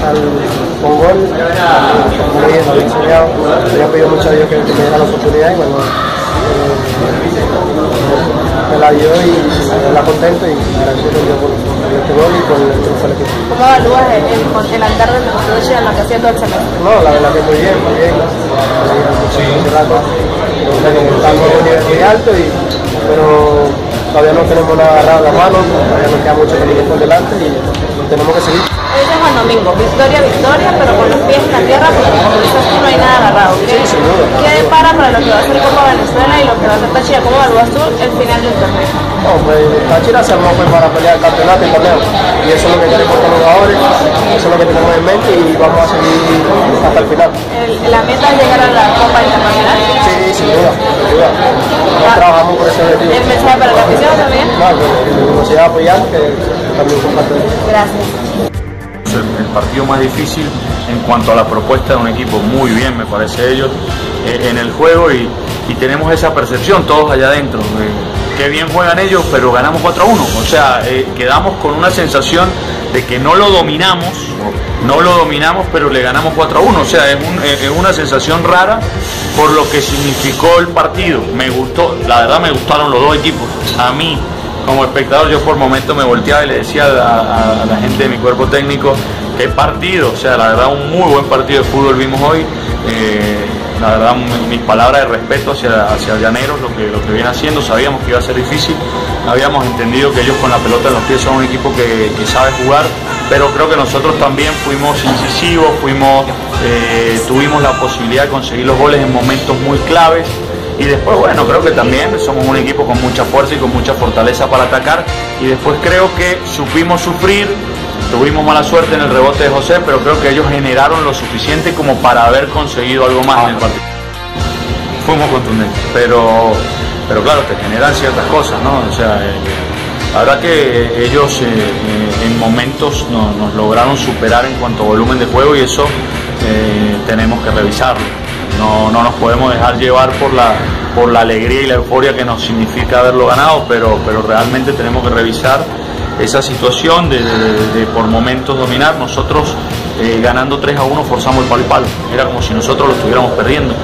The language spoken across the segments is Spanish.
empezar con gol, como bien, lo había enseñado, había pedido mucho a Dios que me diera la oportunidad y bueno, me la dio y me la contento y agradecido por este gol y por el triunfo del equipo. ¿Cómo evalúas el andar del Metodología en lo que ha sido el semestre? No, la verdad que muy bien, muy bien. Hace rato estamos en un nivel muy alto, pero todavía no tenemos nada agarrado en la mano, todavía nos queda mucho camino por delante y tenemos que seguir. Hoy es el domingo, victoria, pero con los pies en la tierra, porque como dices tú no hay nada agarrado. ¿Qué depara para lo que va a ser Copa Venezuela y lo que va a ser Táchira? ¿Cómo evalúas tú el final del torneo? No, pues Táchira se armó para pelear el campeonato y el torneo, y eso es lo que queremos con los jugadores, eso es lo que tenemos en mente y vamos a seguir hasta el final. ¿La meta es llegar a la Copa Internacional? Sí, sin duda, sin duda. Nosotros trabajamos por ese objetivo. ¿El mensaje para la afición también? No, que nos siga apoyando, que también comparte. Gracias. El partido más difícil en cuanto a la propuesta de un equipo, muy bien me parece ellos en el juego y tenemos esa percepción todos allá adentro, que bien juegan ellos pero ganamos 4-1, o sea, quedamos con una sensación de que no lo dominamos pero le ganamos 4-1, o sea, es una sensación rara por lo que significó el partido. Me gustó, la verdad me gustaron los dos equipos, a mí como espectador yo por momentos me volteaba y le decía a la gente de mi cuerpo técnico, qué partido, o sea, la verdad un muy buen partido de fútbol vimos hoy, la verdad mis palabras de respeto hacia Llaneros, lo que viene haciendo, sabíamos que iba a ser difícil, habíamos entendido que ellos con la pelota en los pies son un equipo que sabe jugar, pero creo que nosotros también fuimos incisivos, tuvimos la posibilidad de conseguir los goles en momentos muy claves. Y después, bueno, creo que también somos un equipo con mucha fuerza y con mucha fortaleza para atacar. Y después creo que supimos sufrir, tuvimos mala suerte en el rebote de José, pero creo que ellos generaron lo suficiente como para haber conseguido algo más en el partido. Fuimos contundentes, pero claro, te generan ciertas cosas, ¿no? O sea, la verdad que ellos en momentos nos lograron superar en cuanto a volumen de juego y eso tenemos que revisarlo. No nos podemos dejar llevar por la alegría y la euforia que nos significa haberlo ganado, pero realmente tenemos que revisar esa situación de por momentos dominar. Nosotros ganando 3-1 forzamos el palo y palo, era como si nosotros lo estuviéramos perdiendo.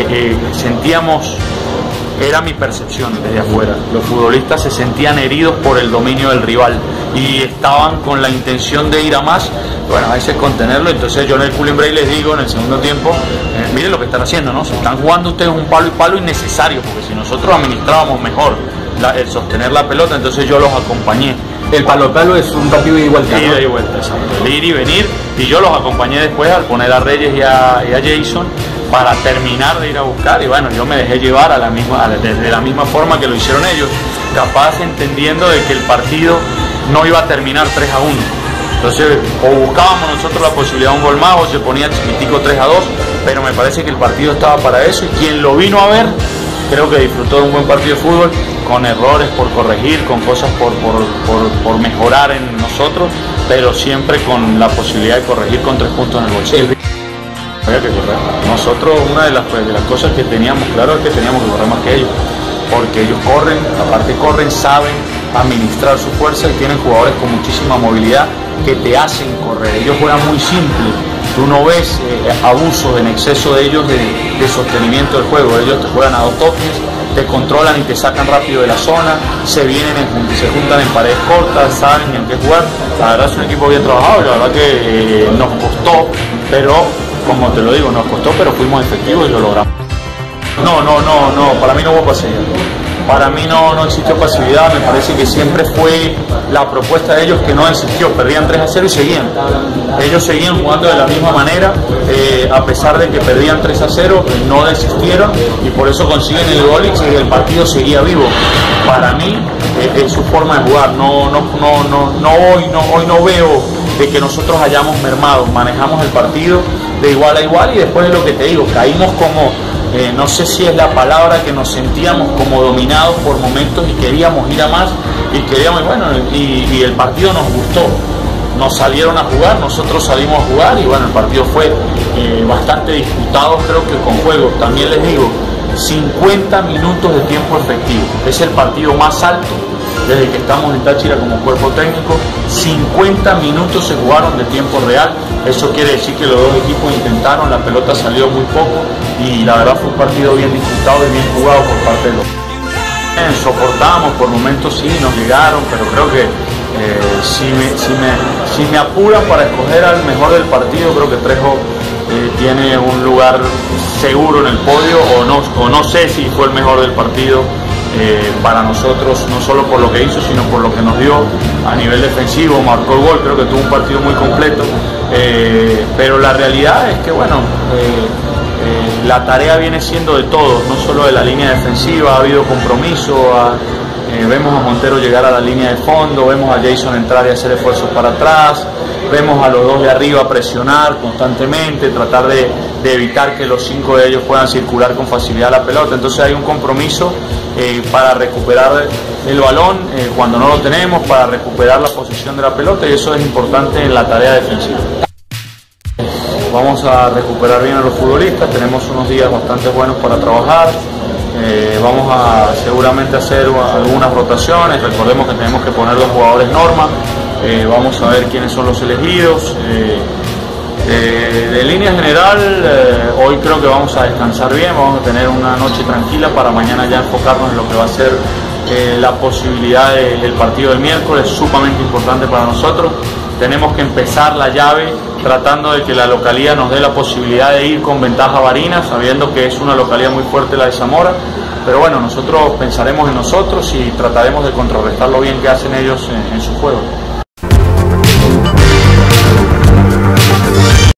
Sentíamos, era mi percepción desde afuera, los futbolistas se sentían heridos por el dominio del rival y estaban con la intención de ir a más. Bueno, a veces contenerlo, entonces yo en el cooling break les digo en el segundo tiempo, miren lo que están haciendo, ¿no? Se están jugando ustedes un palo y palo innecesario, porque si nosotros administrábamos mejor el sostener la pelota, entonces yo los acompañé. El palo a palo es un partido de igualdad, ¿no? Ida y vuelta, exacto. El ir y venir, y yo los acompañé después al poner a Reyes y a Jason para terminar de ir a buscar, y bueno, yo me dejé llevar desde la misma forma que lo hicieron ellos, capaz entendiendo de que el partido no iba a terminar 3-1. Entonces, o buscábamos nosotros la posibilidad de un gol más o se ponía chiquitico 3-2, pero me parece que el partido estaba para eso y quien lo vino a ver, creo que disfrutó de un buen partido de fútbol, con errores por corregir, con cosas por mejorar en nosotros, pero siempre con la posibilidad de corregir con 3 puntos en el bolsillo. Había que correr. Nosotros, una de las cosas que teníamos claro es que teníamos que correr más que ellos, porque ellos corren, aparte corren, saben administrar su fuerza y tienen jugadores con muchísima movilidad que te hacen correr. Ellos juegan muy simple, tú no ves abusos en exceso de ellos de sostenimiento del juego. Ellos te juegan a 2 toques, te controlan y te sacan rápido de la zona, se juntan en paredes cortas, saben en qué jugar. La verdad es un equipo bien trabajado y la verdad que nos costó, pero como te lo digo, nos costó, pero fuimos efectivos y lo logramos. No, para mí no hubo pasividad. Para mí no existió pasividad, me parece que siempre fue la propuesta de ellos que no existió, perdían 3-0 y seguían. Ellos seguían jugando de la misma manera, a pesar de que perdían 3-0, no desistieron y por eso consiguen el gol y el partido seguía vivo. Para mí es su forma de jugar, hoy no veo de que nosotros hayamos mermado, manejamos el partido de igual a igual y después de lo que te digo, caímos como... no sé si es la palabra, que nos sentíamos como dominados por momentos y queríamos ir a más y el partido nos gustó, nos salieron a jugar, nosotros salimos a jugar y bueno, el partido fue bastante disputado, creo que con juego, también les digo, 50 minutos de tiempo efectivo, es el partido más alto desde que estamos en Táchira como cuerpo técnico. 50 minutos se jugaron de tiempo real, eso quiere decir que los dos equipos intentaron, la pelota salió muy poco y la verdad fue un partido bien disputado y bien jugado por parte de los. Soportamos, por momentos sí, nos llegaron, pero creo que si me apuran para escoger al mejor del partido, creo que Trejo tiene un lugar seguro en el podio, o no sé si fue el mejor del partido para nosotros, no solo por lo que hizo, sino por lo que nos dio a nivel defensivo. Marcó el gol, creo que tuvo un partido muy completo, pero la realidad es que bueno, la tarea viene siendo de todos, no solo de la línea defensiva, ha habido compromiso, vemos a Montero llegar a la línea de fondo, vemos a Jason entrar y hacer esfuerzos para atrás, vemos a los dos de arriba presionar constantemente, tratar de evitar que los 5 de ellos puedan circular con facilidad la pelota. Entonces hay un compromiso para recuperar el balón cuando no lo tenemos, para recuperar la posesión de la pelota, y eso es importante en la tarea defensiva. Vamos a recuperar bien a los futbolistas, tenemos unos días bastante buenos para trabajar, vamos a seguramente hacer algunas rotaciones, recordemos que tenemos que poner los jugadores norma, vamos a ver quiénes son los elegidos. De línea general, hoy creo que vamos a descansar bien, vamos a tener una noche tranquila para mañana ya enfocarnos en lo que va a ser la posibilidad del partido del miércoles, sumamente importante para nosotros. Tenemos que empezar la llave tratando de que la localía nos dé la posibilidad de ir con ventaja a Barinas, sabiendo que es una localía muy fuerte la de Zamora, pero bueno, nosotros pensaremos en nosotros y trataremos de contrarrestar lo bien que hacen ellos en su juego.